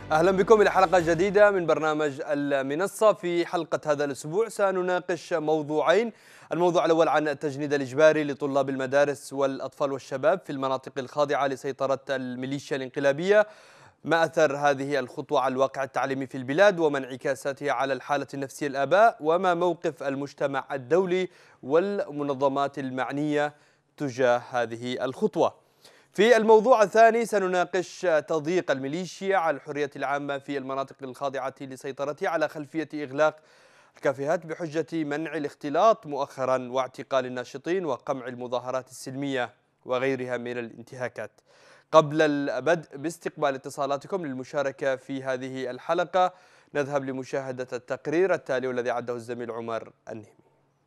أهلا بكم إلى حلقة جديدة من برنامج المنصة. في حلقة هذا الأسبوع سنناقش موضوعين. الموضوع الأول عن التجنيد الإجباري لطلاب المدارس والأطفال والشباب في المناطق الخاضعة لسيطرة الميليشيا الانقلابية، ما أثر هذه الخطوة على الواقع التعليمي في البلاد وما انعكاساتها على الحالة النفسية للآباء، وما موقف المجتمع الدولي والمنظمات المعنية تجاه هذه الخطوة. في الموضوع الثاني سنناقش تضييق الميليشيا على الحرية العامة في المناطق الخاضعة لسيطرتها على خلفية إغلاق الكافيهات بحجة منع الاختلاط مؤخرا واعتقال الناشطين وقمع المظاهرات السلمية وغيرها من الانتهاكات. قبل البدء باستقبال اتصالاتكم للمشاركة في هذه الحلقة نذهب لمشاهدة التقرير التالي والذي عده الزميل عمر النهمي.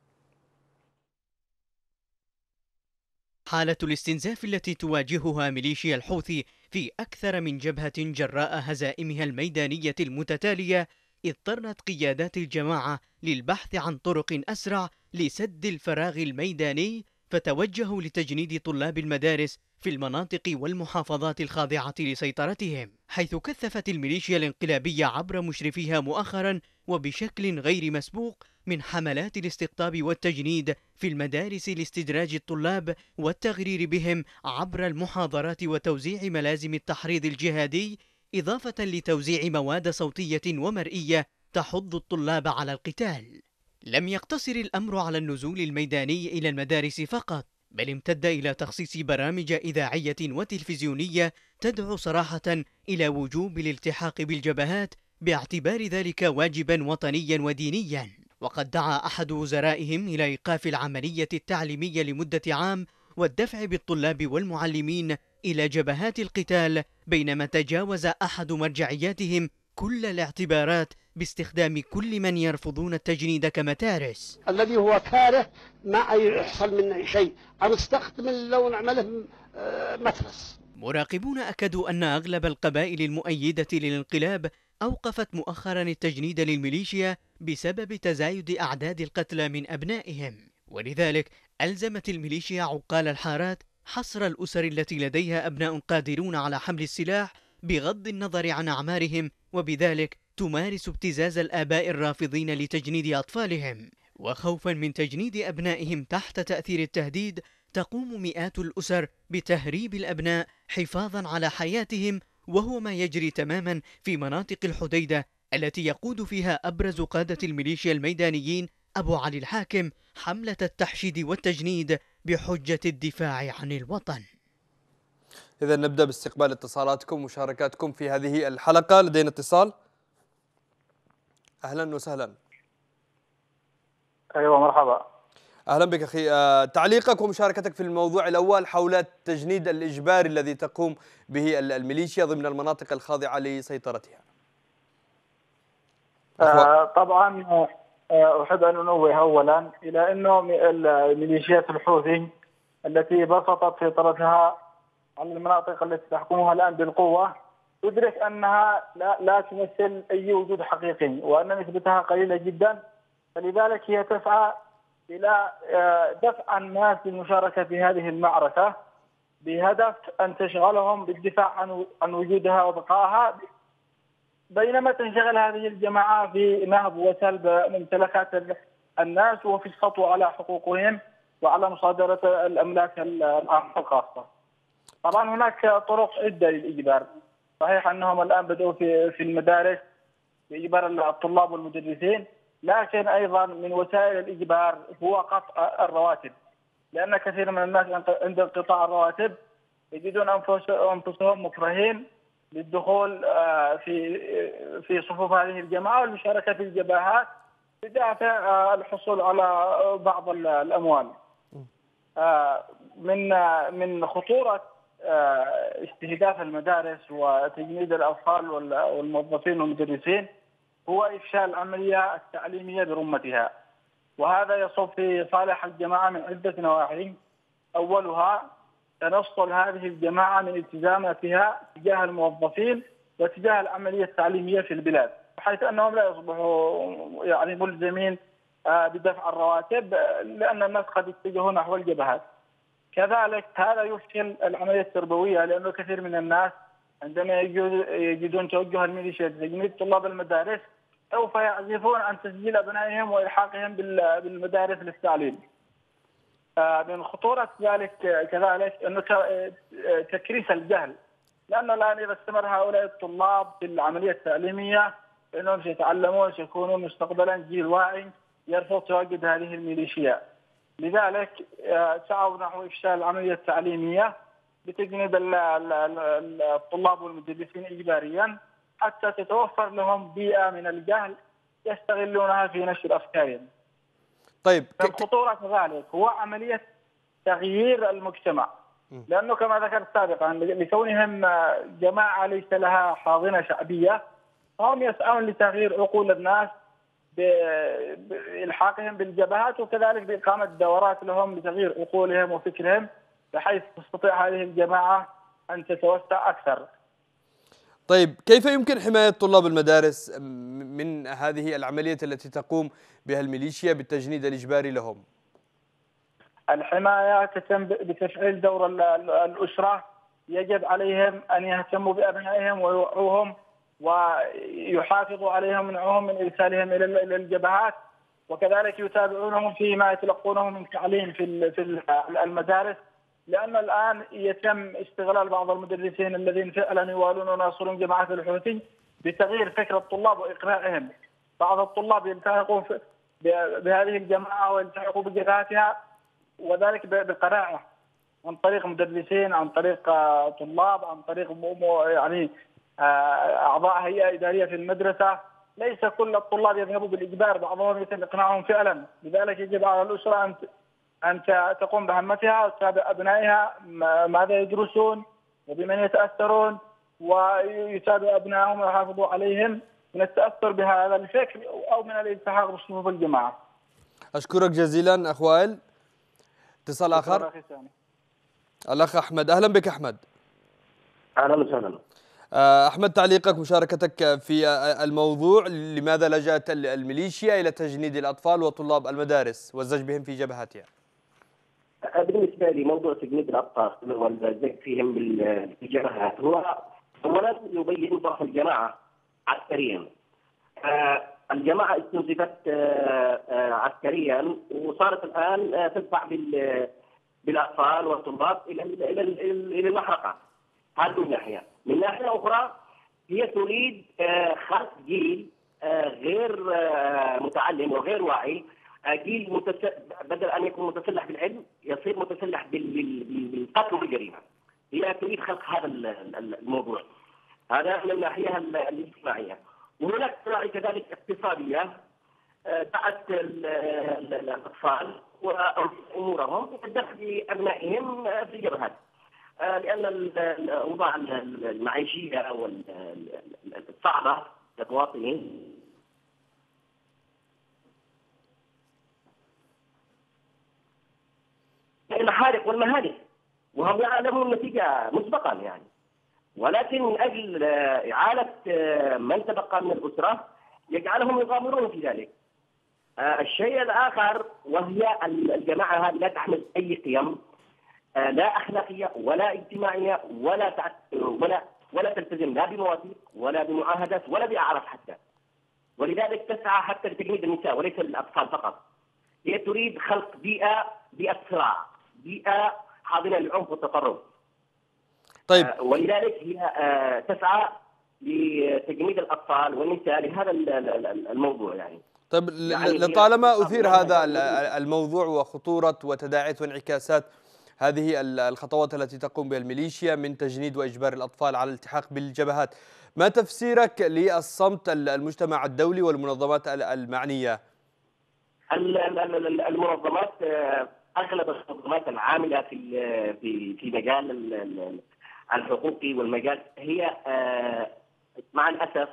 حالة الاستنزاف التي تواجهها ميليشيا الحوثي في أكثر من جبهة جراء هزائمها الميدانية المتتالية اضطرت قيادات الجماعة للبحث عن طرق أسرع لسد الفراغ الميداني، فتوجهوا لتجنيد طلاب المدارس في المناطق والمحافظات الخاضعة لسيطرتهم، حيث كثفت الميليشيا الانقلابية عبر مشرفيها مؤخرا وبشكل غير مسبوق من حملات الاستقطاب والتجنيد في المدارس لاستدراج الطلاب والتغرير بهم عبر المحاضرات وتوزيع ملازم التحريض الجهادي، إضافة لتوزيع مواد صوتية ومرئية تحض الطلاب على القتال. لم يقتصر الأمر على النزول الميداني إلى المدارس فقط، بل امتد إلى تخصيص برامج إذاعية وتلفزيونية تدعو صراحة إلى وجوب الالتحاق بالجبهات باعتبار ذلك واجبا وطنيا ودينيا. وقد دعا أحد وزرائهم إلى إيقاف العملية التعليمية لمدة عام والدفع بالطلاب والمعلمين إلى جبهات القتال، بينما تجاوز أحد مرجعياتهم كل الاعتبارات باستخدام كل من يرفضون التجنيد كمتارس. الذي هو كاره ما يحصل منه شيء، أو نستخدم لو نعمله مترس. مراقبون أكدوا أن أغلب القبائل المؤيدة للانقلاب أوقفت مؤخرا التجنيد للميليشيا بسبب تزايد أعداد القتلى من أبنائهم، ولذلك ألزمت الميليشيا عقال الحارات حصر الأسر التي لديها أبناء قادرون على حمل السلاح بغض النظر عن أعمارهم، وبذلك تمارس ابتزاز الآباء الرافضين لتجنيد أطفالهم. وخوفا من تجنيد أبنائهم تحت تأثير التهديد، تقوم مئات الأسر بتهريب الأبناء حفاظا على حياتهم، وهو ما يجري تماما في مناطق الحديدة التي يقود فيها أبرز قادة الميليشيا الميدانيين أبو علي الحاكم حملة التحشيد والتجنيد بحجة الدفاع عن الوطن. إذا نبدأ باستقبال اتصالاتكم ومشاركاتكم في هذه الحلقة. لدينا اتصال. أهلا وسهلا. ايوه مرحبا. أهلا بك أخي. تعليقك ومشاركتك في الموضوع الأول حول التجنيد الإجباري الذي تقوم به الميليشيا ضمن المناطق الخاضعة لسيطرتها. طبعا أحب أن أنوه أولا إلى أنه الميليشيات الحوثي التي بسطت سيطرتها على المناطق التي تحكمها الآن بالقوة تدرك أنها لا تمثل أي وجود حقيقي، وأن نسبتها قليلة جدا، فلذلك هي تسعى إلى دفع الناس للمشاركة في هذه المعركة بهدف أن تشغلهم بالدفاع عن وجودها وبقائها، بينما تنشغل هذه الجماعة في نهب وسلب ممتلكات الناس وفي السطو على حقوقهم وعلى مصادرة الأملاك العامة الخاصة. طبعا هناك طرق عدة للإجبار. صحيح أنهم الآن بدأوا في المدارس بإجبار الطلاب والمدرسين، لكن أيضا من وسائل الإجبار هو قطع الرواتب، لأن كثير من الناس عند انقطاع الرواتب يجدون أنفسهم مكرهين للدخول في صفوف هذه الجماعة والمشاركة في الجبهات بدافع الحصول على بعض الأموال. من خطورة استهداف المدارس وتجنيد الأطفال والموظفين والمدرسين هو إفشال العملية التعليمية برمتها، وهذا يصب في صالح الجماعة من عدة نواحي. أولها تنصل هذه الجماعة من التزاماتها تجاه الموظفين وتجاه العملية التعليمية في البلاد، بحيث أنهم لا يصبحوا ملزمين بدفع الرواتب، لأن الناس قد يتجهوا نحو الجبهات. كذلك هذا يفشل العملية التربوية، لأنه كثير من الناس عندما يجدون توجه الميليشيا لتجنيد طلاب المدارس سوف يعزفون عن تسجيل أبنائهم وإلحاقهم بالمدارس للتعليم. من خطورة ذلك كذلك أنه تكريس الجهل، لأنه الآن إذا استمر هؤلاء الطلاب في العملية التعليمية فإنهم سيتعلمون سيكونون مستقبلا جيل واعي يرفض تواجد هذه الميليشيا. لذلك سعوا نحو إفشال العملية التعليمية بتجنيد الطلاب والمدرسين إجباريا حتى تتوفر لهم بيئة من الجهل يستغلونها في نشر أفكارهم. طيب الخطورة كذلك هو عملية تغيير المجتمع، لأنه كما ذكرت سابقا لكونهم جماعة ليس لها حاضنة شعبية فهم يسعون لتغيير عقول الناس بإلحاقهم بالجبهات وكذلك بإقامة دورات لهم لتغيير عقولهم وفكرهم بحيث تستطيع هذه الجماعة أن تتوسع أكثر. طيب كيف يمكن حماية طلاب المدارس من هذه العملية التي تقوم بها الميليشيا بالتجنيد الإجباري لهم؟ الحماية تتم بتفعيل دور الأسرة، يجب عليهم أن يهتموا بأبنائهم ويوعوهم ويحافظوا عليهم منعهم من إرسالهم إلى الجبهات، وكذلك يتابعونهم فيما يتلقونه من تعليم في المدارس، لأن الآن يتم استغلال بعض المدرسين الذين فعلا يوالون وناصرون جماعة الحوثي بتغيير فكر الطلاب وإقناعهم. بعض الطلاب يلتحقوا بهذه الجماعة ويلتحقوا بجبهاتها وذلك بقناعة عن طريق مدرسين، عن طريق طلاب، عن طريق يعني أعضاء هيئة إدارية في المدرسة. ليس كل الطلاب يذهبوا بالإجبار، بعضهم يتم إقناعهم فعلا. لذلك يجب على الأسرة أن تقوم بهمتها وتتابع أبنائها ماذا يدرسون وبمن يتأثرون، ويتابع أبنائهم ويحافظوا عليهم من التأثر بهذا الفكر أو من الالتحاق بصفوف الجماعة. أشكرك جزيلا أخ وائل. اتصال آخر، الأخ أحمد. أهلا بك أحمد. أهلا وسهلا. أحمد، تعليقك مشاركتك في الموضوع، لماذا لجأت الميليشيا إلى تجنيد الأطفال وطلاب المدارس والزج بهم في جبهاتها؟ بالنسبة لي موضوع تجنيد الأطفال والزج فيهم بالجبهات هو أولا يبين ضعف الجماعة عسكريا. الجماعة استنزفت عسكريا وصارت الآن تدفع بالأطفال والطلاب إلى المحرقة. هذه من ناحية. من ناحية أخرى هي تريد خلق جيل غير متعلم وغير واعي، جيل بدل أن يكون متسلح بالعلم يصير متسلح بالقتل والجريمة. هي تريد خلق هذا الموضوع. هذا من الناحية الاجتماعية. وهناك ناحية كذلك اقتصادية، دعت الأطفال وأمورهم بدخل أبنائهم في الجبهات، لأن الأوضاع المعيشية والصعبة للمواطنين المحارق والمهالك، وهم يعلمون النتيجة مسبقا يعني. ولكن من أجل إعالة من تبقى من الأسرة يجعلهم يغامرون في ذلك. الشيء الآخر وهي الجماعة هذه لا تحمل أي قيم، لا أخلاقية ولا اجتماعية ولا تلتزم لا بمواثيق ولا بمعاهدات ولا بأعراف حتى. ولذلك تسعى حتى لتجنيد النساء وليس الأطفال فقط. هي تريد خلق بيئة صراع، بيئة حاضنة للعنف والتطرف. طيب. ولذلك هي تسعى لتجنيد الأطفال والنساء لهذا الموضوع يعني. طيب، لطالما أثير هذا الموضوع وخطورة وتداعيات وانعكاسات هذه الخطوات التي تقوم بها الميليشيا من تجنيد وإجبار الأطفال على الالتحاق بالجبهات، ما تفسيرك للصمت المجتمع الدولي والمنظمات المعنية؟ المنظمات، أغلب المنظمات العاملة في مجال الحقوقي والمجال هي مع الأسف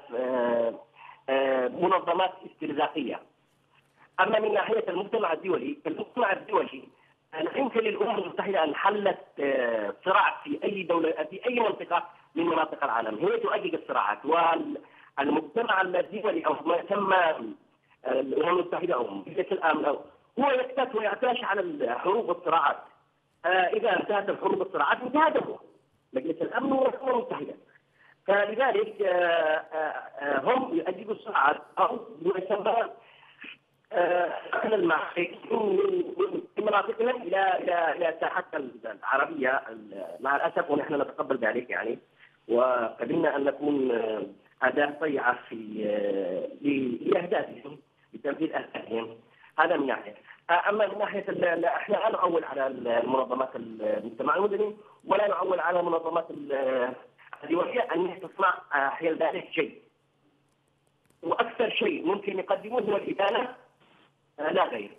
منظمات استرزاقية. أما من ناحية المجتمع الدولي، لا يمكن للأمم المتحدة أن حلت صراع في أي دولة في أي منطقة من مناطق العالم. هي تؤجج الصراعات، والمجتمع الدولي أو ما يسمى الأمم المتحدة أو مجلس الأمن هو يكتف ويعتاش على الحروب والصراعات. إذا انتهت الحروب والصراعات انتهى دمه مجلس الأمن والأمم المتحدة. فلذلك هم يؤدبوا الصراعات أو يسمى نقل المعارك من مناطقهم إلى الساحات العربية. مع الأسف ونحن نتقبل ذلك يعني، وقبلنا أن نكون أداة طيعة لأهدافهم، لتنفيذ أهدافهم. هذا من ناحية. أما من ناحية احنا لا نعول على المنظمات المجتمع المدني ولا نعول على منظمات الدولية أن تصنع حيال ذلك شيء، وأكثر شيء ممكن يقدموه هو الإدانة لا غير.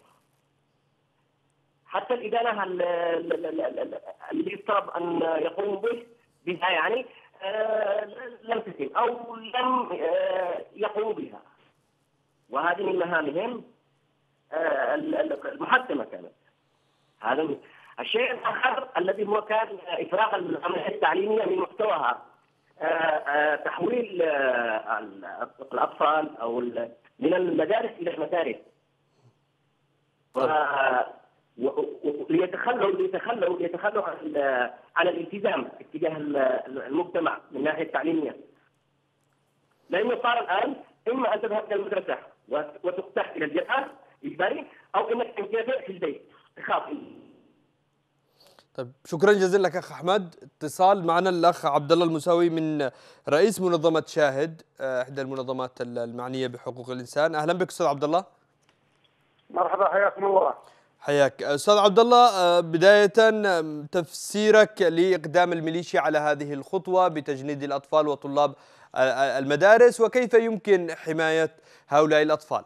حتى الإدانة اللي يفترض أن يقوم بها يعني لم تتم أو لم يقوموا بها، وهذه من مهامهم المحتمة كانت. هذا الشيء الآخر الذي هو كان إفراغ العملية التعليمية من محتواها، تحويل الأطفال أو من المدارس إلى المدارس، ليتخلوا عن الالتزام اتجاه المجتمع من الناحية التعليمية. لأنه صار الآن إما أن تذهب إلى المدرسة وتقتح إلى الجبهة إجباري، أو إنك تنتبه في البيت تخاف. طيب شكرا جزيلا لك اخ احمد. اتصال معنا الاخ عبد الله المساوي من رئيس منظمة شاهد، احدى المنظمات المعنية بحقوق الانسان. اهلا بك استاذ عبد الله. مرحبا، حياكم الله. حياك استاذ عبد الله. بداية تفسيرك لاقدام الميليشيا على هذه الخطوة بتجنيد الاطفال وطلاب المدارس، وكيف يمكن حماية هؤلاء الاطفال؟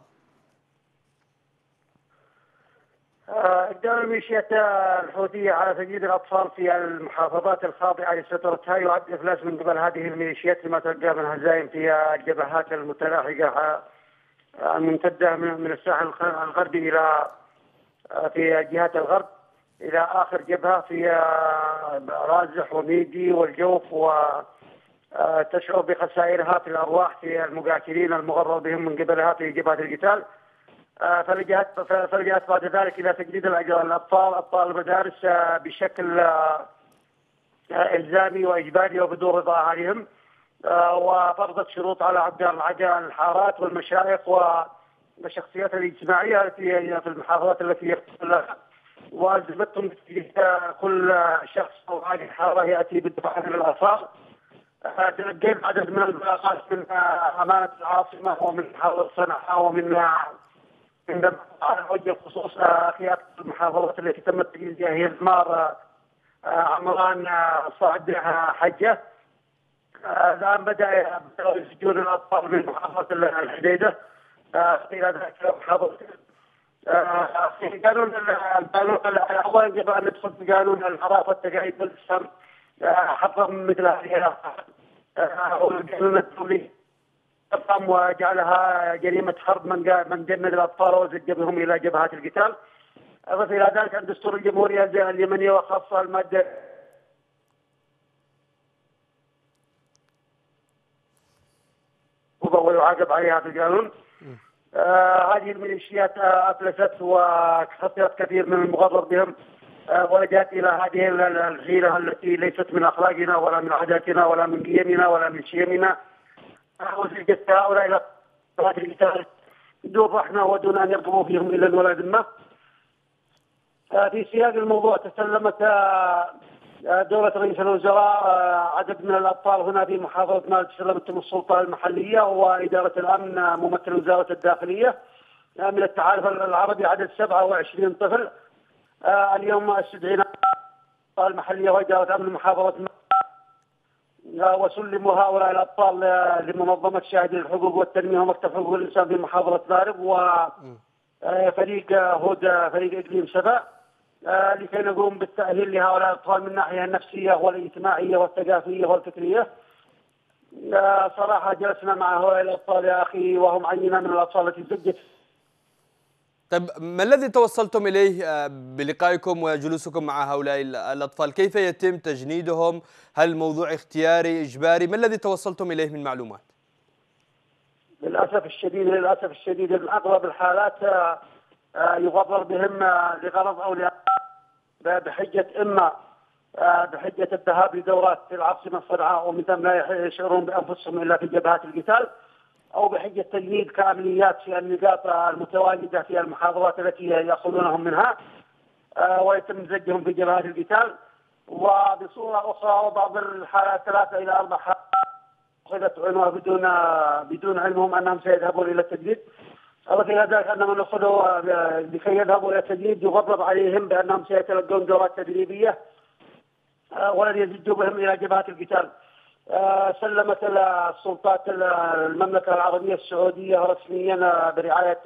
إقدام الميليشيات الحوثية على تجنيد الأطفال في المحافظات الخاضعة لسيطرتها يعد إفلاس من قبل هذه الميليشيات لما تلقى من هزائم في الجبهات المتلاحقة الممتدة من الساحل الغربي إلى في جهات الغرب إلى آخر جبهة في رازح وميدي والجوف، وتشعر بخسائرها في الأرواح في المقاتلين المغرر بهم من قبلها في جبهة القتال. فلجأت بعد ذلك إلى تجديد أبطال المدارس بشكل إلزامي وإجباري وبدون رضا أهاليهم، وفرضت شروط على الحارات والمشايخ والشخصيات الاجتماعية التي في المحافظات التي يختص لها، وألزمتهم كل شخص أو هذه الحارة يأتي بالدفاع عن الأطفال. تلقيت عدد من البلاغات من أمانة العاصمة ومن محافظة صنعاء ومن على وجه الخصوص خيار المحافظات التي تم تجنيدها هي المار، عمران، صعد، حجة. الآن بدأ يسجون الأطفال من محافظة الحديدة إلى ذلك محافظة. في قانون أولا قبل أن ندخل في قانون الحرائق والتقاعد والإسلام حرم مثل هذه الأفعال، والقانون الدولي وجعلها جريمة حرب من جند الأطفال وزج بهم إلى جبهات القتال. أضف إلى ذلك أن دستور الجمهورية اليمنية وخاصة المادة ويعاقب عليها في القانون. هذه الميليشيات أفلست وخسرت كثير من المغرر بهم، ولجأت إلى هذه الحيلة التي ليست من أخلاقنا ولا من عاداتنا ولا من قيمنا ولا من شيمنا، وزجت هؤلاء إلى جبهات القتال دون رحمة ودون أن يرقبوا فيهم إلا ولا ذمة. في سياق الموضوع تسلمت دولة رئيس الوزراء عدد من الأطفال هنا في محافظة مالك، تسلمتهم السلطة المحلية وإدارة الأمن ممثل وزارة الداخلية من التحالف العربي عدد 27 طفل. اليوم استدعينا المحلية وإدارة أمن محافظة وسلموا هؤلاء الأطفال لمنظمة شاهد للحقوق والتنمية ومكتب حقوق الإنسان في محافظة مارب وفريق هدى فريق إقليم سبا لكي نقوم بالتأهيل لهؤلاء الأطفال من الناحية النفسية والاجتماعية والثقافية والفكرية. صراحة جلسنا مع هؤلاء الأطفال يا أخي وهم عينة من الأطفال التي زجت. طيب ما الذي توصلتم إليه بلقائكم وجلوسكم مع هؤلاء الأطفال؟ كيف يتم تجنيدهم؟ هل الموضوع اختياري إجباري؟ ما الذي توصلتم إليه من معلومات؟ للأسف الشديد من أغلب الحالات يغرر بهم لغرض أو بحجة إما بحجة الذهاب لدورات في العاصمة صنعاء ومن ثم لا يشعرون بأنفسهم إلا في جبهات القتال، أو بحجة تجنيد كامليات في النقاط المتواجدة في المحاضرات التي يأخذونهم منها ويتم زجهم في جبهات القتال. وبصورة أخرى وبعض الحالات 3 إلى 4 حالات أخذت عنوة بدون علمهم أنهم سيذهبون إلى التجنيد، وفي ذلك أنهم نأخذوا لكي يذهبوا إلى التجنيد يغضب عليهم بأنهم سيتلقون دورات تدريبية ولن يزجوا بهم إلى جبهات القتال. سلمت السلطات المملكة العربية السعودية رسميا برعاية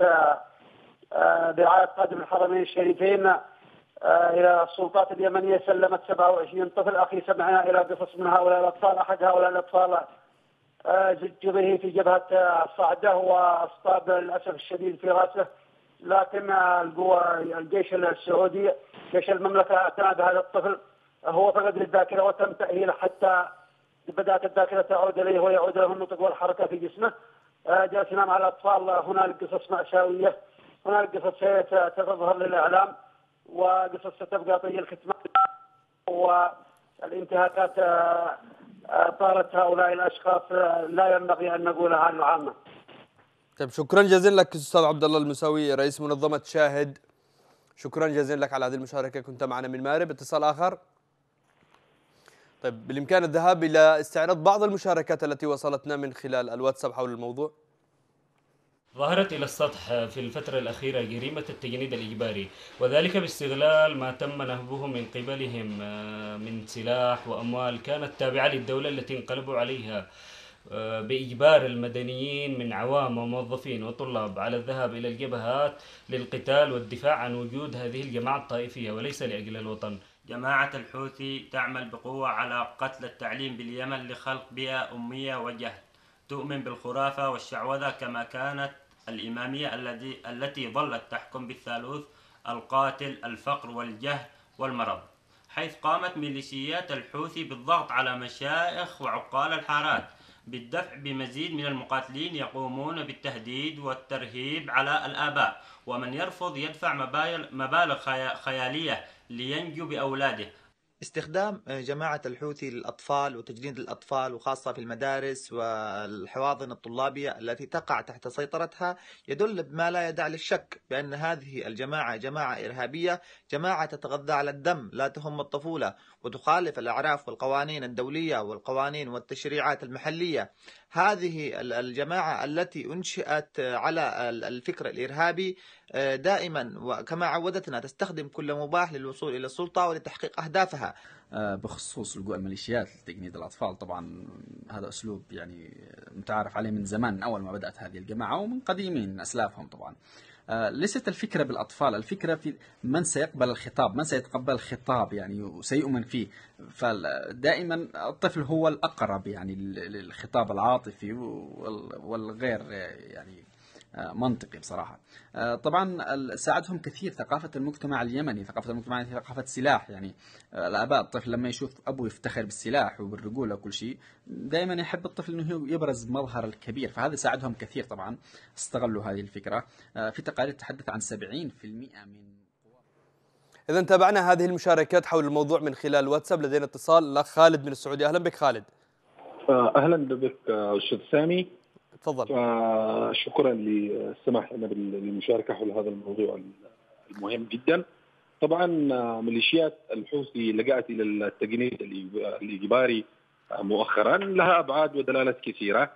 خادم الحرمين الشريفين إلى السلطات اليمنية، سلمت 27 طفل. أخي سمعنا إلى قصص من هؤلاء الأطفال، أحد هؤلاء الأطفال زج به في جبهة الصعدة واصطاب للأسف الشديد في رأسه، لكن الجيش السعودي جيش المملكة اعتنى بهذا الطفل، هو فقد الذاكرة وتم تأهيله حتى بدأت الذاكرة تعود إليه ويعود له النطق والحركة في جسمه. جالسنا مع الأطفال، هنالك قصص مأساوية، هنالك قصص ستظهر للإعلام وقصص ستبقى طي الختمان، والانتهاكات طالت هؤلاء الأشخاص لا ينبغي أن نقولها على العامة. طيب شكرا جزيلا لك أستاذ عبد الله المساوي رئيس منظمة شاهد، شكرا جزيلا لك على هذه المشاركة، كنت معنا من مارب. اتصال آخر. طيب بالإمكان الذهاب إلى استعراض بعض المشاركات التي وصلتنا من خلال الواتساب حول الموضوع. ظهرت إلى السطح في الفترة الأخيرة جريمة التجنيد الإجباري، وذلك باستغلال ما تم نهبه من قبلهم من سلاح وأموال كانت تابعة للدولة التي انقلبوا عليها، بإجبار المدنيين من عوام وموظفين وطلاب على الذهاب إلى الجبهات للقتال والدفاع عن وجود هذه الجماعة الطائفية وليس لأجل الوطن. جماعة الحوثي تعمل بقوة على قتل التعليم باليمن لخلق بيئة أمية وجهل تؤمن بالخرافة والشعوذة، كما كانت الإمامية التي ظلت تحكم بالثالوث القاتل الفقر والجهل والمرض، حيث قامت ميليشيات الحوثي بالضغط على مشايخ وعقال الحارات بالدفع بمزيد من المقاتلين يقومون بالتهديد والترهيب على الآباء، ومن يرفض يدفع مبالغ خيالية لينجو بأولاده. استخدام جماعة الحوثي للأطفال وتجنيد الأطفال وخاصة في المدارس والحواضن الطلابية التي تقع تحت سيطرتها يدل بما لا يدع للشك بأن هذه الجماعة جماعة إرهابية، جماعة تتغذى على الدم لا تهم الطفولة وتخالف الأعراف والقوانين الدولية والقوانين والتشريعات المحلية. هذه الجماعة التي أنشئت على الفكر الإرهابي دائما وكما عودتنا تستخدم كل مباح للوصول إلى السلطة ولتحقيق أهدافها. بخصوص لجوء الميليشيات لتجنيد الأطفال، طبعا هذا أسلوب يعني متعارف عليه من زمان، من أول ما بدأت هذه الجماعة ومن قديمين من أسلافهم. طبعا ليست الفكرة بالأطفال، الفكرة في من سيقبل الخطاب، من سيتقبل الخطاب يعني وسيؤمن فيه. فدائما الطفل هو الأقرب يعني للخطاب العاطفي والغير يعني منطقي بصراحة. طبعا ساعدهم كثير ثقافة المجتمع اليمني، ثقافة المجتمع اليمني ثقافة سلاح، يعني الآباء الطفل لما يشوف أبوه يفتخر بالسلاح وبالرجولة وكل شيء دائما يحب الطفل أنه يبرز مظهر الكبير، فهذا ساعدهم كثير. طبعا استغلوا هذه الفكرة. في تقارير تحدث عن 70% من. إذا تابعنا هذه المشاركات حول الموضوع من خلال واتساب. لدينا اتصال الأخ خالد من السعودية. أهلا بك خالد. أهلا بك أستاذ سامي. تفضل. شكرا للسماح لنا بالمشاركة حول هذا الموضوع المهم جدا. طبعا ميليشيات الحوثي لجأت إلى التجنيد الإجباري مؤخرا، لها أبعاد ودلالات كثيرة.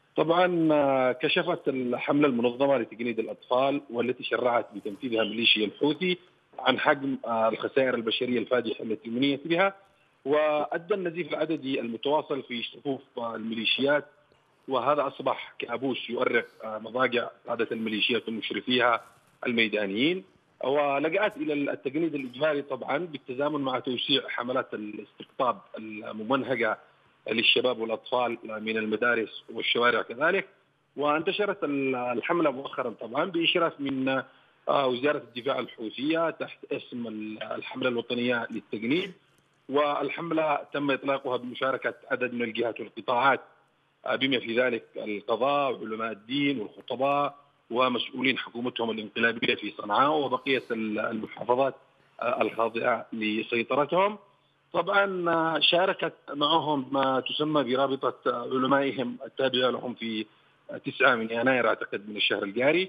طبعا كشفت الحملة المنظمة لتجنيد الأطفال والتي شرعت بتنفيذها ميليشيا الحوثي عن حجم الخسائر البشرية الفادحة التي منيت بها، وأدى النزيف العددي المتواصل في صفوف الميليشيات، وهذا أصبح كابوس يؤرق مضاجع قادة الميليشيات ومشرفيها الميدانيين. ولجأت إلى التجنيد الإجباري طبعا بالتزامن مع توسيع حملات الاستقطاب الممنهجة للشباب والأطفال من المدارس والشوارع كذلك. وانتشرت الحملة مؤخرا طبعا بإشراف من وزارة الدفاع الحوثية تحت اسم الحملة الوطنية للتجنيد، والحملة تم إطلاقها بمشاركة عدد من الجهات والقطاعات بما في ذلك القضاء وعلماء الدين والخطباء ومسؤولين حكومتهم الانقلابية في صنعاء وبقية المحافظات الخاضعة لسيطرتهم. طبعا شاركت معهم ما تسمى برابطة علمائهم التابعة لهم في 9 من يناير أعتقد من الشهر الجاري،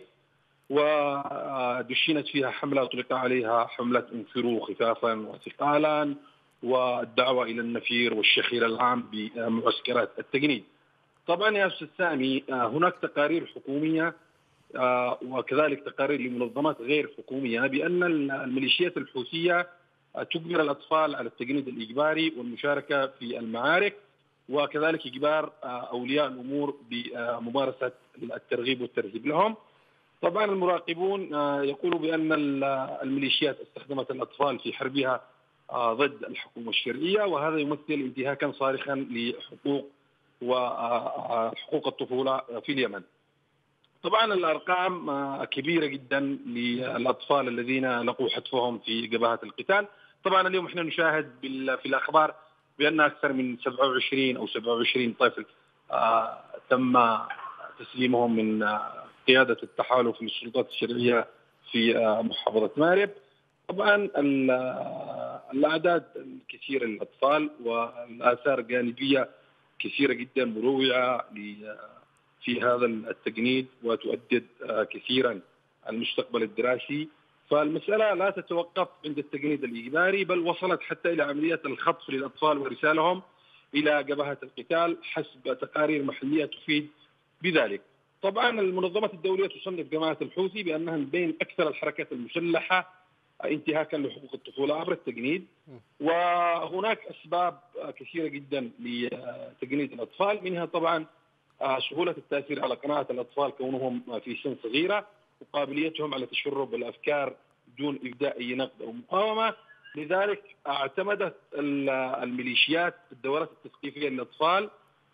ودشنت فيها حملة أطلق عليها حملة انفروا خفافا وثقالا، والدعوة إلى النفير والشخير العام بمعسكرات التجنيد. طبعا يا أستاذ سامي هناك تقارير حكومية وكذلك تقارير لمنظمات غير حكومية بأن الميليشيات الحوثية تجبر الأطفال على التجنيد الإجباري والمشاركة في المعارك، وكذلك إجبار أولياء الأمور بممارسة الترغيب والترهيب لهم. طبعا المراقبون يقولوا بأن الميليشيات استخدمت الأطفال في حربها ضد الحكومة الشرعية، وهذا يمثل انتهاكا صارخا لحقوق وحقوق الطفولة في اليمن. طبعا الأرقام كبيرة جدا للأطفال الذين لقوا حتفهم في جبهات القتال. طبعا اليوم احنا نشاهد في الأخبار بأن أكثر من 27 أو 27 طفل تم تسليمهم من قيادة التحالف للسلطات الشرعية في محافظة مأرب. طبعا الأعداد الكثيرة للأطفال والآثار الجانبية كثيرة جدا مروعة في هذا التجنيد، وتؤدد كثيرا المستقبل الدراسي. فالمسألة لا تتوقف عند التجنيد الإجباري، بل وصلت حتى إلى عمليات الخطف للأطفال وإرسالهم إلى جبهة القتال حسب تقارير محلية تفيد بذلك. طبعا المنظمات الدولية تصنف جماعة الحوثي بأنها من بين أكثر الحركات المسلحة انتهاكا لحقوق الطفولة عبر التجنيد، وهناك أسباب كثيرة جدا لتجنيد الأطفال، منها طبعا سهولة التأثير على قناعة الأطفال كونهم في سن صغيرة، وقابليتهم على تشرب الأفكار دون إبداء أي نقد أو مقاومة. لذلك اعتمدت الميليشيات الدورات التثقيفية للأطفال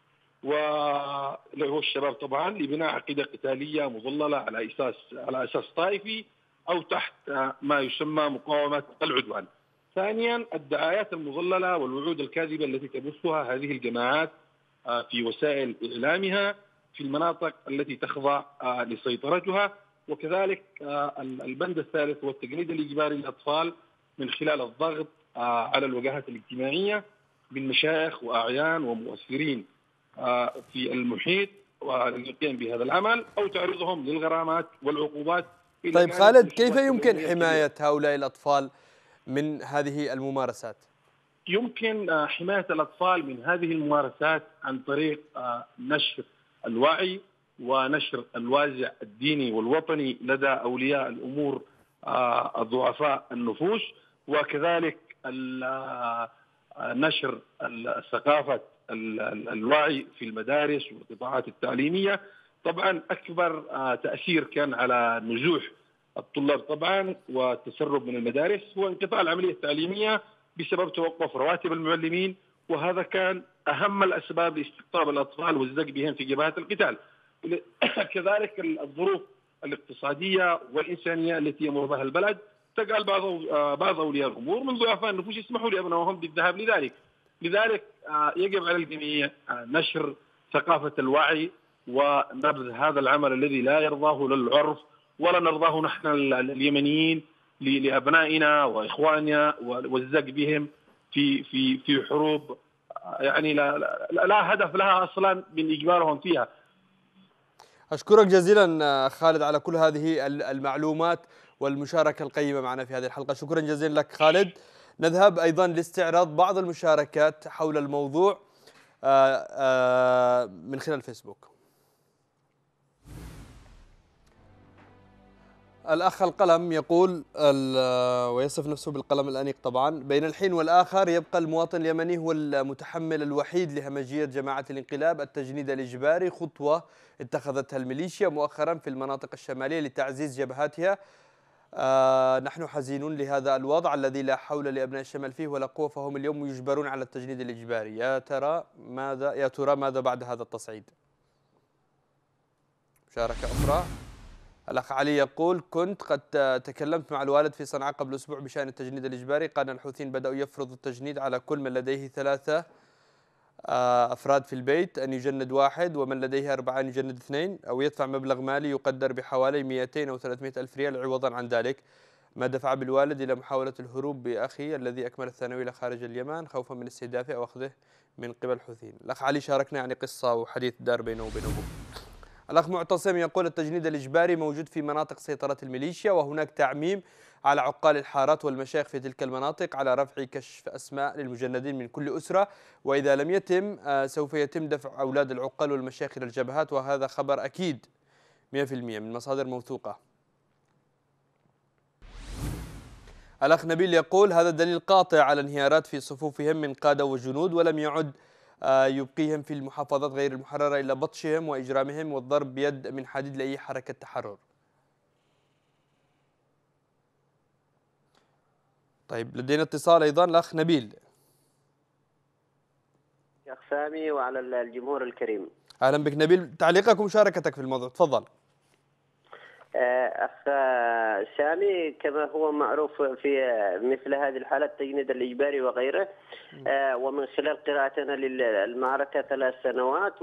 وهو الشباب طبعا لبناء عقيدة قتالية مظللة على أساس طائفي أو تحت ما يسمى مقاومة العدوان. ثانيا الدعايات المظللة والوعود الكاذبة التي تبثها هذه الجماعات في وسائل إعلامها في المناطق التي تخضع لسيطرتها، وكذلك البند الثالث هو التجنيد الإجباري للأطفال من خلال الضغط على الوجهات الاجتماعية من مشايخ وأعيان ومؤثرين في المحيط والقيام بهذا العمل أو تعريضهم للغرامات والعقوبات. طيب خالد، كيف يمكن حماية هؤلاء الأطفال من هذه الممارسات؟ يمكن حماية الأطفال من هذه الممارسات عن طريق نشر الوعي ونشر الوازع الديني والوطني لدى أولياء الأمور الضعفاء النفوس، وكذلك نشر ثقافة الوعي في المدارس والقطاعات التعليمية. طبعا أكبر تأثير كان على نزوح الطلاب طبعا والتسرب من المدارس هو انقطاع العملية التعليمية بسبب توقف رواتب المعلمين، وهذا كان أهم الأسباب لاستقطاب الأطفال والزج بهم في جبهات القتال. كذلك الظروف الاقتصادية والإنسانية التي يمر بها البلد تجعل بعض أولياء الأمور من ضعفاء النفوس يسمحوا لأبنائهم بالذهاب لذلك يجب على الجميع نشر ثقافة الوعي ونبذ هذا العمل الذي لا يرضاه للعرف ولا نرضاه نحن اليمنيين لأبنائنا وإخواننا والزج بهم في حروب يعني لا هدف لها أصلا من إجبارهم فيها. أشكرك جزيلا خالد على كل هذه المعلومات والمشاركة القيمة معنا في هذه الحلقة. شكرا جزيلا لك خالد. نذهب أيضا لاستعراض بعض المشاركات حول الموضوع من خلال فيسبوك. الأخ القلم يقول ويصف نفسه بالقلم الأنيق طبعا: بين الحين والآخر يبقى المواطن اليمني هو المتحمل الوحيد لهمجية جماعة الانقلاب. التجنيد الإجباري خطوة اتخذتها الميليشيا مؤخرا في المناطق الشمالية لتعزيز جبهاتها. نحن حزينون لهذا الوضع الذي لا حول لأبناء الشمال فيه ولا قوة، فهم اليوم يجبرون على التجنيد الإجباري. يا ترى ماذا بعد هذا التصعيد؟ مشاركة أخرى. الأخ علي يقول: كنت قد تكلمت مع الوالد في صنعاء قبل أسبوع بشأن التجنيد الإجباري. قال الحوثيين بدأوا يفرضوا التجنيد على كل من لديه 3 أفراد في البيت، أن يجند 1 ومن لديه 4 أن يجند 2 أو يدفع مبلغ مالي يقدر بحوالي 200 أو 300 ألف ريال عوضا عن ذلك. ما دفع بالوالد إلى محاولة الهروب بأخيه الذي أكمل الثانوية خارج اليمن خوفا من استهدافه أو أخذه من قبل الحوثيين. الأخ علي شاركنا يعني قصة وحديث دار بينه وبين أبوه. الأخ معتصم يقول التجنيد الإجباري موجود في مناطق سيطرة الميليشيا، وهناك تعميم على عقال الحارات والمشايخ في تلك المناطق على رفع كشف أسماء للمجندين من كل أسرة، وإذا لم يتم سوف يتم دفع أولاد العقال والمشايخ إلى الجبهات، وهذا خبر أكيد 100% من مصادر موثوقة. الأخ نبيل يقول هذا دليل قاطع على انهيارات في صفوفهم من قادة وجنود، ولم يعد يبقيهم في المحافظات غير المحررة إلا بطشهم وإجرامهم والضرب بيد من حديد لأي حركة تحرر. طيب لدينا اتصال أيضا الأخ نبيل. أخ سامي وعلى الجمهور الكريم. أهلا بك نبيل، تعليقك ومشاركتك في الموضوع تفضل. أخ سامي، كما هو معروف في مثل هذه الحالات التجنيد الإجباري وغيره، ومن خلال قراءتنا للمعركة 3 سنوات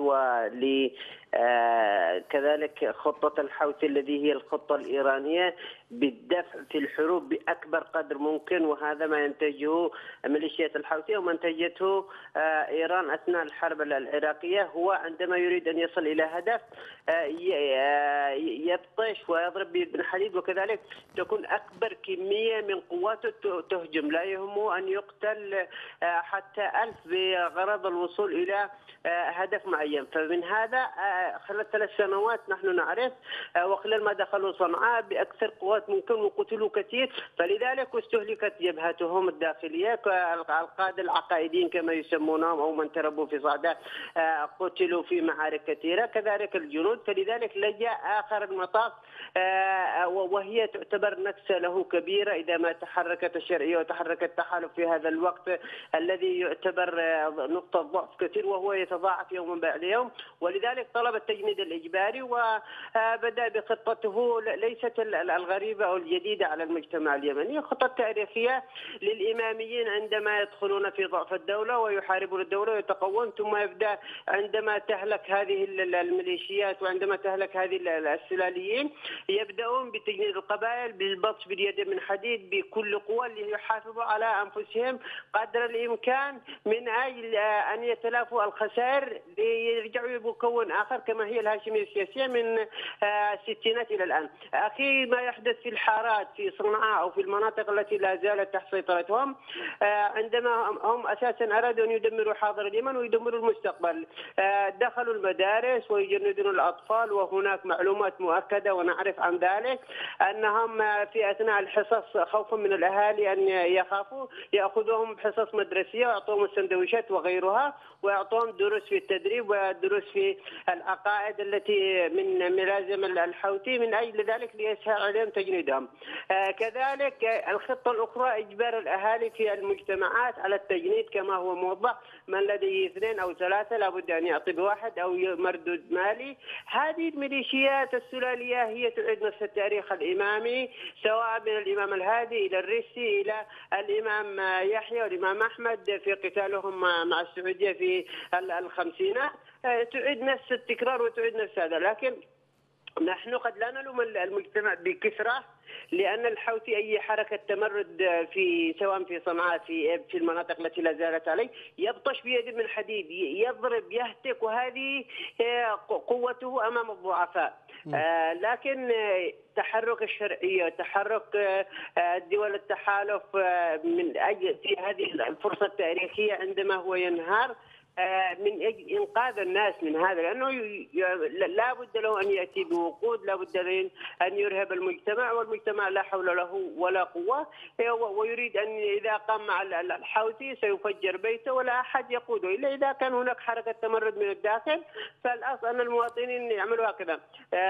كذلك خطة الحوثي الذي هي الخطة الإيرانية بالدفع في الحروب بأكبر قدر ممكن، وهذا ما ينتجه ميليشيات الحوثي وما انتجته إيران أثناء الحرب العراقية. هو عندما يريد أن يصل إلى هدف يبطش ويضرب بالحديد، وكذلك تكون أكبر كمية من قواته تهجم، لا يهمه أن يقتل حتى 1000 بغرض الوصول إلى هدف معين. فمن هذا خلال 3 سنوات نحن نعرف، وخلال ما دخلوا صنعاء بأكثر قوات ممكن وقتلوا كثير، فلذلك استهلكت جبهتهم الداخلية كالقادة العقائديين كما يسمونهم أو من تربوا في صعداء قتلوا في معارك كثيرة، كذلك الجنود. فلذلك لجأ آخر المطاف، وهي تعتبر نكسة له كبيرة إذا ما تحركت الشرعية وتحرك التحالف في هذا الوقت الذي يعتبر نقطة ضعف كثير، وهو يتضاعف يوما بعد يوم. ولذلك طلب التجنيد الإجباري وبدأ بخطته ليست الغريبة أو الجديدة على المجتمع اليمني، خطة تاريخية للإماميين عندما يدخلون في ضعف الدولة ويحاربون الدولة ويتقوون، ثم يبدأ عندما تهلك هذه الميليشيات وعندما تهلك هذه السلاليين يبدأون بتجنيد القبائل بالبطش باليد من حديد بكل قوة ليحافظوا على أنفسهم قدر الإمكان من أجل أن يتلافوا الخسائر ليرجعوا يكون آخر كما هي الهاشمية السياسية من الستينات إلى الآن. أخي ما يحدث في الحارات في صنعاء أو في المناطق التي لا زالت تحت سيطرتهم، عندما هم أساسا أرادوا أن يدمروا حاضر اليمن ويدمروا المستقبل، دخلوا المدارس ويجندون الأطفال، وهناك معلومات مؤكدة ونعرف عن ذلك أنهم في أثناء الحصص خوفا من الأهالي أن يخافوا يأخذوهم حصص مدرسية ويعطوهم السندويشات وغيرها، ويعطوهم دروس في التدريب ودروس في العقائد التي من ملازم الحوثي من أجل ذلك ليسهل عليهم تجنيدهم. كذلك الخطة الأخرى إجبار الأهالي في المجتمعات على التجنيد كما هو موضح، من لديه 2 أو 3 لابد أن يعطي بواحد أو مردود مالي. هذه الميليشيات السلالية هي تعيد نفس التاريخ الإمامي، سواء من الإمام الهادي إلى الريسي إلى الإمام يحيى والإمام أحمد في قتالهم مع السعودية في الخمسينات، تعيد نفس التكرار وتعيد نفس هذا. لكن نحن قد لا نلوم المجتمع بكثرة، لأن الحوثي أي حركة تمرد في سواء في صنعاء في المناطق التي لا زالت عليه يبطش بيد من حديد، يضرب يهتك، وهذه قوته أمام الضعفاء. لكن تحرك الشرعية، تحرك دول التحالف من أجل في هذه الفرصة التاريخية عندما هو ينهار من أجل إنقاذ الناس من هذا، لأنه لا بد له أن يأتي بوقود، لا بد له أن يرهب المجتمع، والمجتمع لا حول له ولا قوة، ويريد أن إذا قام مع الحوثي سيفجر بيته ولا أحد يقوده إلا إذا كان هناك حركة تمرد من الداخل. فالأصل أن المواطنين يعملوا هكذا.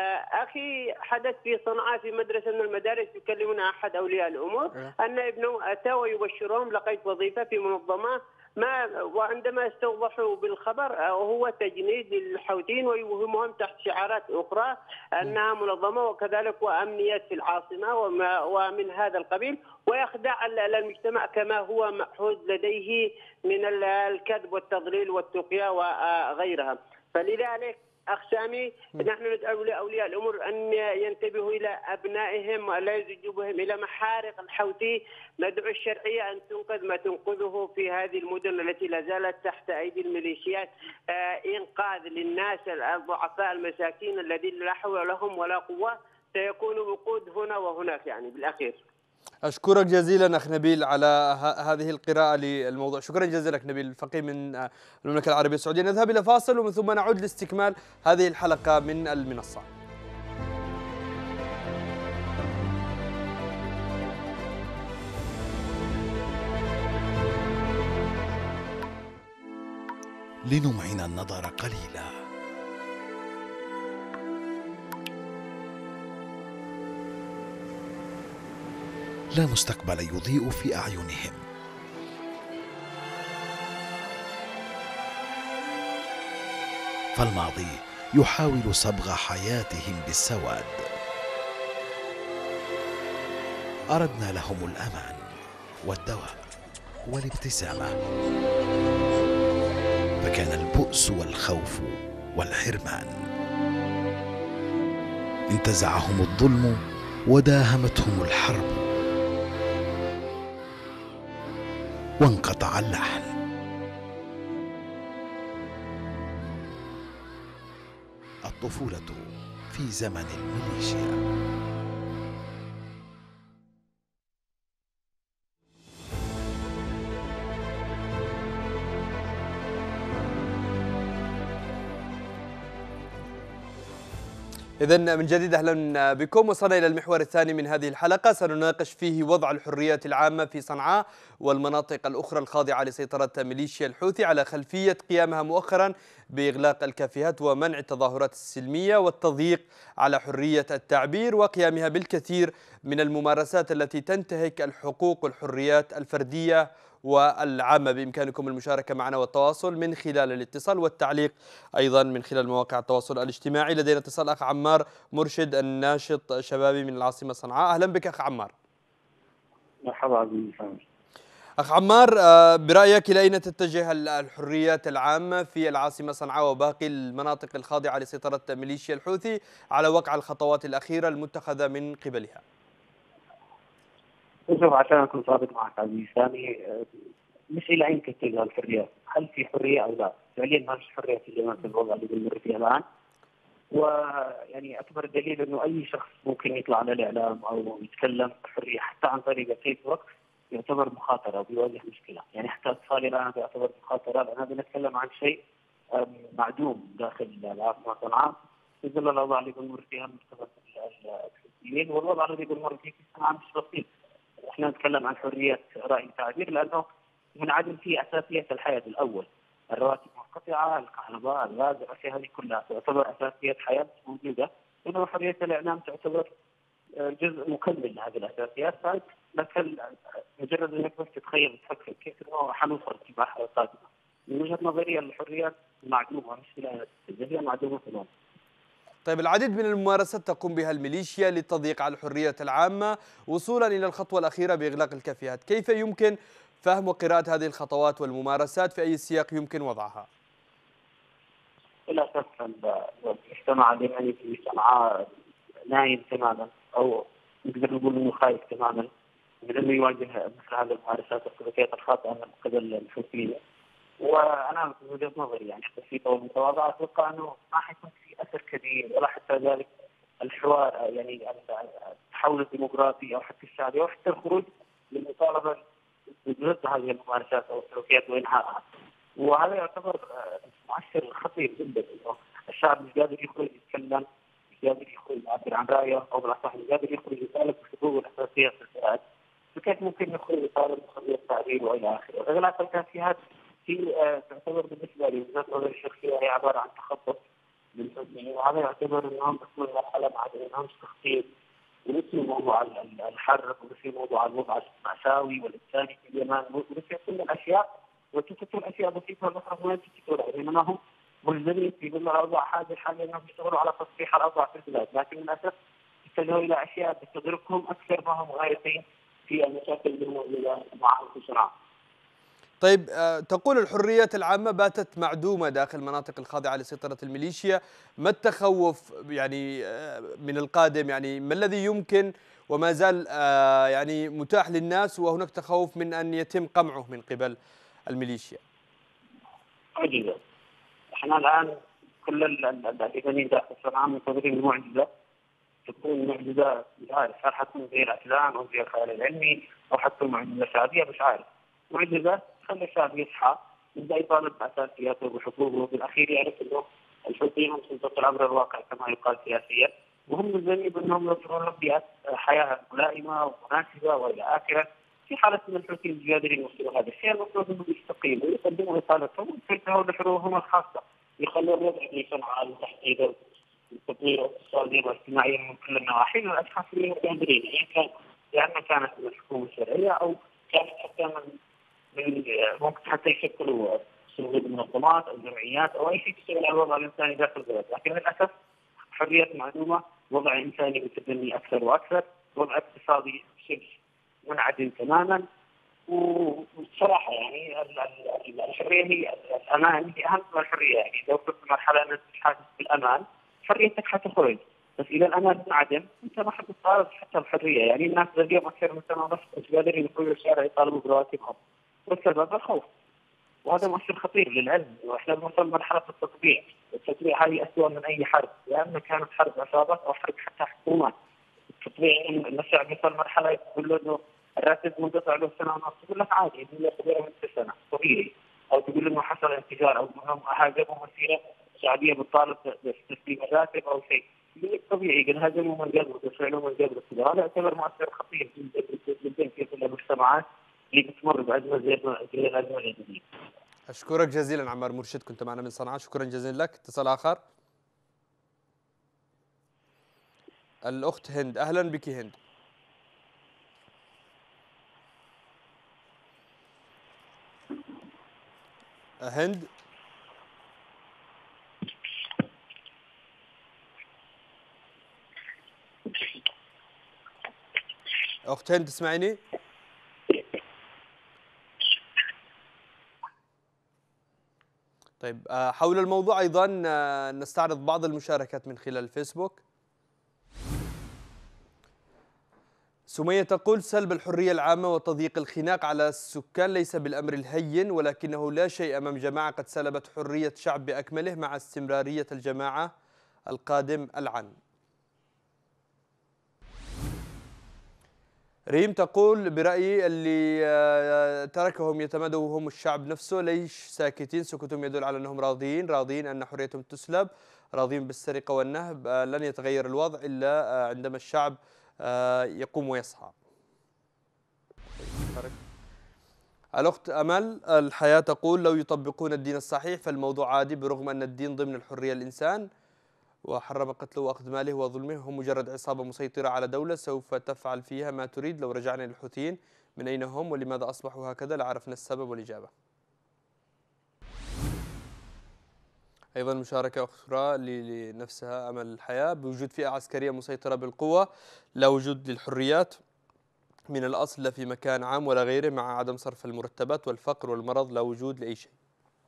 أخي حدث في صنعاء في مدرسة من المدارس يكلمون أحد أولياء الأمور أن ابنه أتى ويبشرهم لقيت وظيفة في منظمة وعندما استوضحوا بالخبر هو تجنيد للحوثيين ويوهمهم تحت شعارات أخرى أنها منظمة وكذلك وأمنية في العاصمة ومن هذا القبيل، ويخدع المجتمع كما هو معهود لديه من الكذب والتضليل والتقية وغيرها. فلذلك أخ سامي، نحن ندعو لأولياء الأمور أن ينتبهوا إلى أبنائهم ولا يزجوا بهم إلى محارق الحوثي. ندعو الشرعية أن تنقذ ما تنقذه في هذه المدن التي لا زالت تحت أيدي الميليشيات، إنقاذ للناس الضعفاء المساكين الذين لا حول لهم ولا قوة، سيكون وقود هنا وهناك يعني بالأخير. أشكرك جزيلا أخ نبيل على هذه القراءة للموضوع. شكرا جزيلا أخ نبيل الفقيه من المملكة العربية السعودية. نذهب إلى فاصل ومن ثم نعود لاستكمال هذه الحلقة من المنصة. لنمعن النظر قليلا. لا مستقبل يضيء في أعينهم. فالماضي يحاول صبغ حياتهم بالسواد. أردنا لهم الأمان والدواء والابتسامة، فكان البؤس والخوف والحرمان. انتزعهم الظلم وداهمتهم الحرب، وانقطع اللحن. الطفولة في زمن الميليشيا. إذن من جديد أهلا بكم. وصلنا إلى المحور الثاني من هذه الحلقة، سنناقش فيه وضع الحريات العامة في صنعاء والمناطق الأخرى الخاضعة لسيطرة ميليشيا الحوثي على خلفية قيامها مؤخرا بإغلاق الكافيهات ومنع التظاهرات السلمية والتضييق على حرية التعبير، وقيامها بالكثير من الممارسات التي تنتهك الحقوق والحريات الفردية والعامة. بإمكانكم المشاركة معنا والتواصل من خلال الاتصال والتعليق أيضا من خلال مواقع التواصل الاجتماعي. لدينا اتصال أخ عمار مرشد الناشط شبابي من العاصمة صنعاء. أهلا بك أخ عمار. مرحبا عزيزي سامي. أخ عمار، برأيك إلى أين تتجه الحريات العامة في العاصمة صنعاء وباقي المناطق الخاضعة لسيطرة ميليشيا الحوثي على وقع الخطوات الأخيرة المتخذة من قبلها؟ شوف، عشان أكون صادق معك عزيزي سامي، مش إلى أين تتجه الحريات؟ هل في حرية أو لا؟ فعليا ما فيش حرية في جميع الوضع اللي بنمر فيها الآن. ويعني أكبر دليل إنه أي شخص ممكن يطلع على الإعلام أو يتكلم بحرية حتى عن طريق الفيسبوك يعتبر مخاطرة وبيواجه مشكلة. يعني حتى أطفالي الآن يعتبر مخاطرة، لأن هذا نتكلم عن شيء معدوم داخل العاصمة صنعاء في ظل الأوضاع اللي بنمر فيها من قبل الحوثيين، والوضع الذي بنمر فيه في صنعاء مش بسيط. احنا نتكلم عن حرية رأي التعبير لأنه منعدم فيه أساسيات الحياة. الأول الرواتب منقطعة، الكهرباء، الغاز، الأشياء هذه كلها تعتبر أساسيات حياة موجودة. إنما حرية الإعلام تعتبر جزء مكمل لهذه الأساسيات. لكن مجرد أنك بس تتخيل تفكر كيف إنه حنوصل في مرحلة قادمة. من وجهة نظري الحريات معدومة، مش هي معدومة تماما. طيب، العديد من الممارسات تقوم بها الميليشيا للتضييق على الحرية العامة وصولا إلى الخطوة الأخيرة بإغلاق الكافيهات. كيف يمكن فهم وقراءة هذه الخطوات والممارسات؟ في أي سياق يمكن وضعها؟ للأسف المجتمع اليمني في صنعاء نايم تماما، أو نقدر نقول إنه خايف تماما من إنه يواجه مثل هذه الممارسات والسلوكيات الخاطئة من قبل الحوثيين. وأنا من وجهة نظري يعني بسيطة ومتواضعة، أتوقع إنه ما حيكون في أثر كبير ولا حتى ذلك الحوار، يعني التحول الديمقراطي أو حتى الشعبي أو حتى الخروج للمطالبة ضد هذه الممارسات أو السلوكيات وإنهائها. وهذا يعتبر مؤشر خطير جدا، إنه الشعب مش قادر يخرج يتكلم، مش قادر يخرج يعبر عن رأيه، أو بالأصح مش قادر يخرج يطالب بحقوقه الأساسية في البلاد. فكيف ممكن يخرج يطالب بحرية التعبير وإلى آخره؟ إغلاق الكافيهات تعتبر بالنسبة لي وجهة نظري الشخصية هي عبارة عن تخطط للحوثيين، وهذا يعتبر أنهم بتكون مرحلة مع أنهم تخطيط ونسي موضوع الحرب ونسي موضوع الوضع المأساوي والإنساني في اليمن ونسي كل الأشياء، وتتكلم أشياء بسيطة أخرى ما تتكلم، لأنهم هم ملزمين في ظل الأوضاع هذه الحالة أنهم يشتغلوا على تصحيح الأوضاع في البلاد، لكن للأسف اتجهوا إلى أشياء بتضربهم أكثر ما هم غايتين في المشاكل الموجودة معهم في صنعاء. طيب تقول الحريات العامة باتت معدومة داخل المناطق الخاضعة لسيطرة الميليشيا، ما التخوف يعني من القادم؟ يعني ما الذي يمكن وما زال يعني متاح للناس وهناك تخوف من أن يتم قمعه من قبل الميليشيا؟ عجيبة. احنا الآن كل الإيرانيين داخل صنعاء منتظرين المعجزة، تكون معجزة مش عارف هل حتكون زي الأفلام أو زي الخيال العلمي أو حتكون معجزة شعبية مش عارف. معجزة تخلي الشعب يصحى يبدأ يطالب بأساسياته وبحقوقه، وبالأخير يعرف إنه الحوثيين هم سلطة الأمر الواقع كما يقال سياسيا، وهم ملزمين بأنهم يوفرون بيئة حياة ملائمة ومناسبة وإلى آخره. في حالة من الحوثيين مش قادرين يوصلوا هذا الشيء، المفروض إنهم يستقيلوا ويقدموا إطالتهم ويتوجهوا لحقوقهم الخاصة، يخلون الوضع في صنعاء تحت إيد التطوير الاقتصادي والاجتماعي من كل النواحي للاشخاص اللي قادرين، يعني كانت من الحكومه الشرعيه او كانت حتى من ممكن حتى يشكلوا صندوق منظمات او جمعيات او اي شيء تشتغل على الوضع الانساني داخل البلد، لكن للاسف حريات معدومه، وضع انساني متدني اكثر واكثر، وضع اقتصادي شبه منعدم تماما. وبصراحه يعني الحريه هي الامان، هي اهم من الحريه. يعني لو كنت في مرحله انك حاسس بالامان حريتك حتخرج، بس اذا الامان انعدم انت ما حتطالب حتى الحريه. يعني الناس اليوم اكثر من سنه ونص مش قادرين يخرجوا الشارع يطالبوا برواتبهم، والسبب الخوف، وهذا مؤشر خطير للعلم. واحنا بنوصل لمرحله التطبيع، التطبيع هذه اسوء من اي حرب، لانه كانت حرب عصابات او حرب حتى حكومات. التطبيع ان الشعب يوصل مرحله يقول له انه الراتب منقطع له سنه ونص، يقول لك عادي يقول لك غير من سنه طبيعي، او تقول انه حصل انفجار او انهم هاجموا مسيره شعبيه بتطالب بتسليم الراتب او شيء، يقول لك طبيعي قال هاجموا من قبل وفعلوا من قبل كذا. هذا يعتبر مؤثر خطير جدا في كل المجتمعات اللي بتمر بازمه زي الازمه اليمنيه. اشكرك جزيلا عمار مرشد، كنت معنا من صنعاء، شكرا جزيلا لك. اتصال اخر، الاخت هند، اهلا بك هند. هند اخت هند تسمعيني؟ طيب حول الموضوع ايضا نستعرض بعض المشاركات من خلال الفيسبوك. سمية تقول سلب الحرية العامة وتضييق الخناق على السكان ليس بالأمر الهين، ولكنه لا شيء أمام جماعة قد سلبت حرية شعب بأكمله مع استمرارية الجماعة القادم العن. ريم تقول برأيي اللي تركهم يتمادوا وهم الشعب نفسه ليش ساكتين، سكوتهم يدل على أنهم راضيين أن حريتهم تسلب، راضين بالسرقة والنهب. لن يتغير الوضع إلا عندما الشعب يقوم ويصحى. الأخت أمل الحياة تقول لو يطبقون الدين الصحيح فالموضوع عادي، برغم أن الدين ضمن الحرية الإنسان، وحرم قتله وأخذ ماله وظلمه، هم مجرد عصابة مسيطرة على دولة سوف تفعل فيها ما تريد. لو رجعنا للحوثيين من أين هم ولماذا أصبحوا هكذا لعرفنا السبب والإجابة. أيضا مشاركة أخرى لنفسها أمل الحياة، بوجود فئة عسكرية مسيطرة بالقوة لا وجود للحريات من الأصل لا في مكان عام ولا غيره، مع عدم صرف المرتبات والفقر والمرض لا وجود لأي شيء.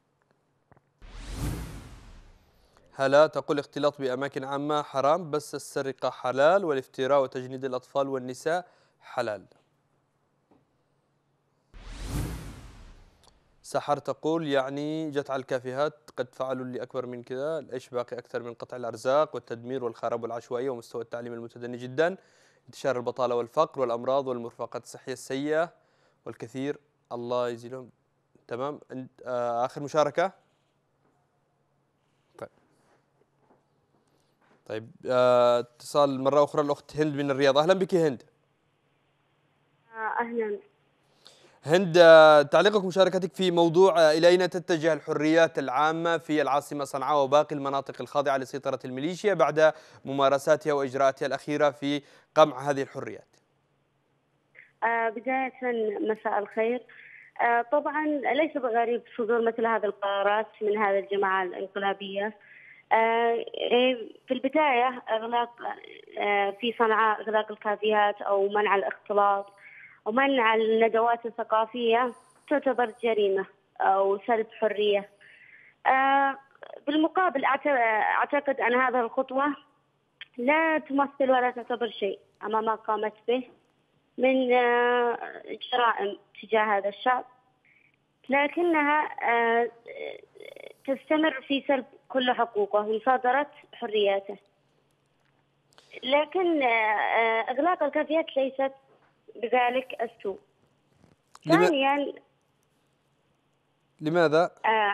هلا تقول اختلاط بأماكن عامة حرام بس السرقة حلال، والافتراء وتجنيد الأطفال والنساء حلال. سحر تقول يعني جت على الكافيهات قد فعلوا اللي أكبر من كذا، إيش باقي أكثر من قطع الأرزاق والتدمير والخراب والعشوائية ومستوى التعليم المتدني جدا، انتشار البطالة والفقر والأمراض والمرفقات الصحية السيئة والكثير. الله يجزيهم. تمام. آخر مشاركة. طيب اتصال مرة أخرى الأخت هند من الرياض، أهلا بك هند. أهلا هند، تعليقك ومشاركتك في موضوع إلى أين تتجه الحريات العامة في العاصمة صنعاء وباقي المناطق الخاضعة لسيطرة الميليشيا بعد ممارساتها وإجراءاتها الأخيرة في قمع هذه الحريات. بداية مساء الخير. طبعا ليس بغريب صدور مثل هذه القرارات من هذه الجماعة الانقلابية. في البداية إغلاق في صنعاء، إغلاق الكافيهات أو منع الاختلاط ومنع الندوات الثقافية تعتبر جريمة أو سلب حرية. بالمقابل أعتقد أن هذه الخطوة لا تمثل ولا تعتبر شيء أمام ما قامت به من جرائم تجاه هذا الشعب، لكنها تستمر في سلب كل حقوقه ومصادرة حرياته. لكن إغلاق الكافيات ليست بذلك السوء. ثانيا، لماذا؟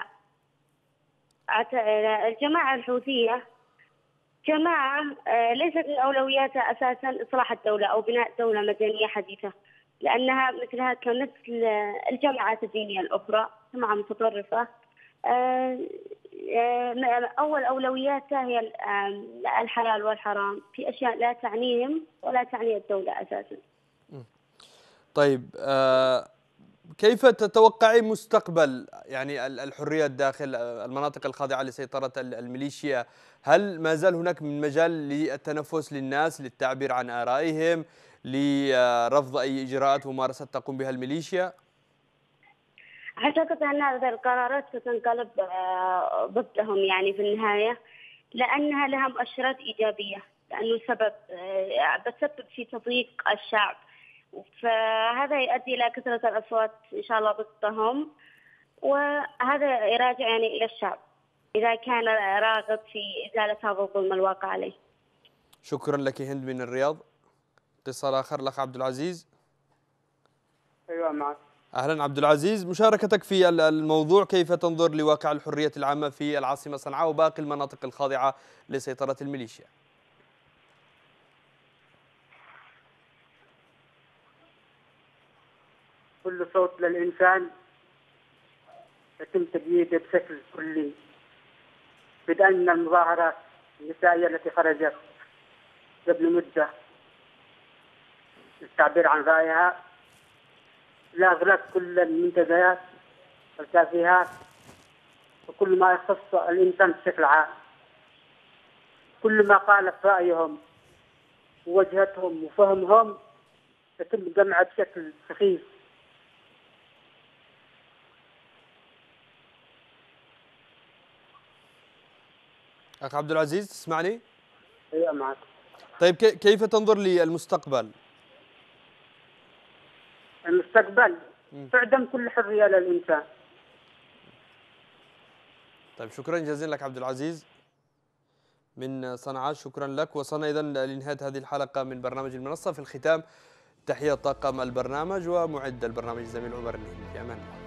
الجماعة الحوثية جماعة ليست من أولوياتها أساسا إصلاح الدولة أو بناء دولة مدنية حديثة، لأنها مثلها كمثل الجماعات الدينية الأخرى جماعة متطرفة. أول أولوياتها هي الحلال والحرام في أشياء لا تعنيهم ولا تعني الدولة أساسا. طيب، كيف تتوقعي مستقبل يعني الحرية داخل المناطق الخاضعة لسيطرة الميليشيا؟ هل ما زال هناك من مجال للتنفس للناس للتعبير عن آرائهم، لرفض أي إجراءات وممارسات تقوم بها الميليشيا؟ أعتقد أن هذه القرارات ستنقلب ضدهم يعني في النهاية، لأنها لها مؤشرات إيجابية، لأنه بتسبب في تضييق الشعب، فهذا يؤدي إلى كثرة الأصوات إن شاء الله ضدهم، وهذا يراجع يعني إلى الشعب إذا كان راغب في إزالة هذا الظلم الواقع عليه. شكرا لك هند من الرياض. اتصال آخر، الأخ عبد العزيز. أيوة معك. أهلا عبد العزيز، مشاركتك في الموضوع، كيف تنظر لواقع الحرية العامة في العاصمة صنعاء وباقي المناطق الخاضعة لسيطرة الميليشيا؟ كل صوت للإنسان يتم تجييده بشكل كلي، بدءا من المظاهرات النسائية التي خرجت قبل مدة للتعبير عن رأيها، لإغلاق كل المنتديات والكافيهات وكل ما يخص الإنسان بشكل عام. كل ما قالت رأيهم ووجهتهم وفهمهم يتم جمعه بشكل سخيف. أخ عبد العزيز تسمعني؟ ايوه معك. طيب، كيف تنظر للمستقبل؟ المستقبل تعدم كل حرية للإنسان. طيب، شكرا جزيلا لك عبد العزيز من صنعاء، شكرا لك. وصلنا إذن لنهاية هذه الحلقة من برنامج المنصة. في الختام تحية طاقم البرنامج ومعد البرنامج الزميل عمر النهمي، في أمان الله.